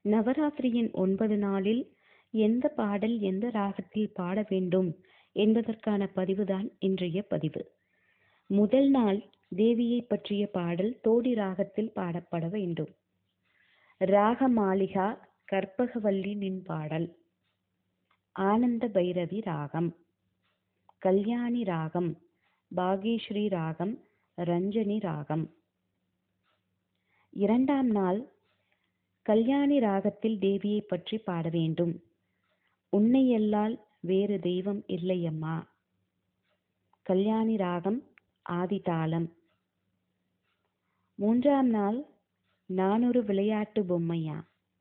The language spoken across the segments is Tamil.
நவராத்திரியின் 9 நாளில் எந்த பாடல் எந்த ராகத்தில் பாட வேண்டும் என்பதற்கான பதிவுதான் இன்றைய பதிவு. முதல் நாள் தேவியை பற்றிய பாடல் தோடி ராகத்தில் பாடப்பட வேண்டும். ராக மாளிகா கற்பகவல்லி நின் பாடல். ஆனந்த பைரவி ராகம், கல்யாணி ராகம், பாகேஸ்வரி ராகம், ரஞ்சனி ராகம். இரண்டாம் நாள் கல்யாணி ராகத்தில் தேவியை பற்றி பாட வேண்டும். உன்னையல்லால் வேறு தெய்வம் இல்லையம்மா. கல்யாணி ராகம் ஆதிதாளம். மூன்றாம் நாள் நானொரு விளையாட்டு பொம்மையா.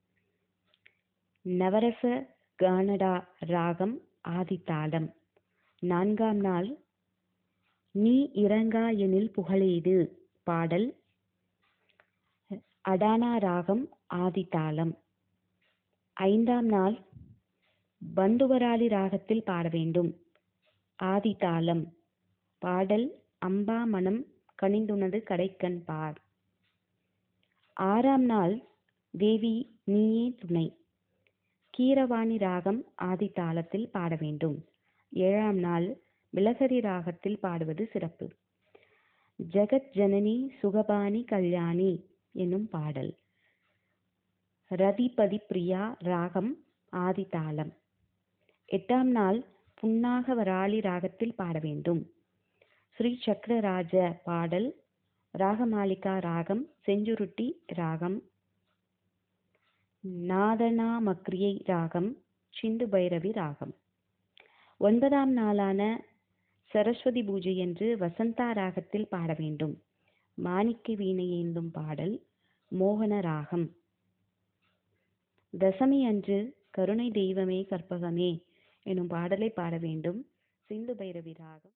நவரச கானடா ராகம் ஆதிதாளம். நான்காம் நாள் நீ இரங்கா எனில் புகழேது பாடல். அடானா ராகம் ஆதிதாளம். ஐந்தாம் நாள் பந்துவராளி ராகத்தில் பாட வேண்டும். ஆதிதாளம். பாடல் அம்பா மனம் கனிந்துனது கடைக்கண் பார். ஆறாம் நாள் தேவி நீயே துணை. கீரவாணி ராகம் ஆதிதாளத்தில் பாட வேண்டும். ஏழாம் நாள் விலகரி ராகத்தில் பாடுவது சிறப்பு. ஜெகத் ஜனனி சுகபாணி கல்யாணி என்னும் பாடல். ரதிபதி பிரியா ராகம் ஆதிதாளம். எட்டாம் நாள் புன்னாக வராளி ராகத்தில் பாட வேண்டும். ஸ்ரீ சக்கரராஜ பாடல். ராகமாலிகா ராகம் செஞ்சுருட்டி ராகம். நாதனாமக்ரியை ராகம் சிந்து பைரவி ராகம். ஒன்பதாம் நாளான சரஸ்வதி பூஜை என்று வசந்தா ராகத்தில் பாட வேண்டும். மாணிக்க வீணை ஏந்தும் பாடல். மோகன ராகம். தசமி அன்று கருணை தெய்வமே கற்பகமே எனும் பாடலை பாட வேண்டும். சிந்து பைரவி ராகம்.